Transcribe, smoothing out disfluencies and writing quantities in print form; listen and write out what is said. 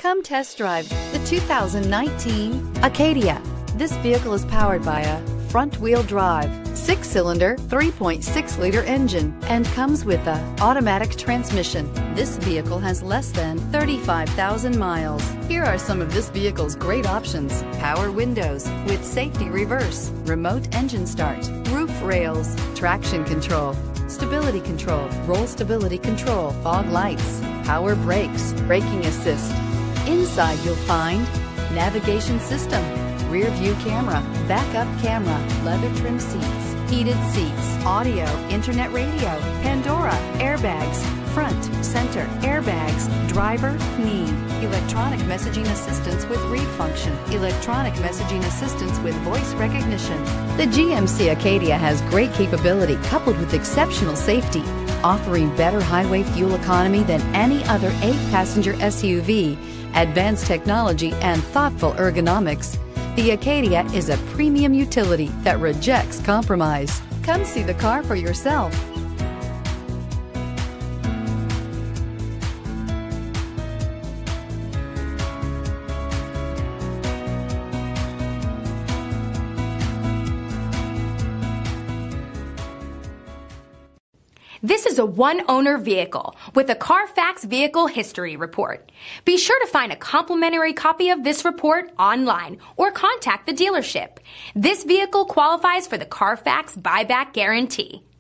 Come test drive the 2019 Acadia. This vehicle is powered by a front-wheel drive, 6-cylinder, 3.6-liter engine, and comes with an automatic transmission. This vehicle has less than 35,000 miles. Here are some of this vehicle's great options: power windows with safety reverse, remote engine start, roof rails, traction control, stability control, roll stability control, fog lights, power brakes, braking assist. Inside you'll find navigation system, rear view camera, backup camera, leather trim seats, heated seats, audio, internet radio, Pandora, airbags, front, center, airbags, driver, knee, electronic messaging assistance with read function, electronic messaging assistance with voice recognition. The GMC Acadia has great capability coupled with exceptional safety, offering better highway fuel economy than any other 8-passenger SUV, advanced technology, and thoughtful ergonomics. The Acadia is a premium utility that rejects compromise. Come see the car for yourself. This is a one-owner vehicle with a Carfax Vehicle History Report. Be sure to find a complimentary copy of this report online or contact the dealership. This vehicle qualifies for the Carfax Buyback Guarantee.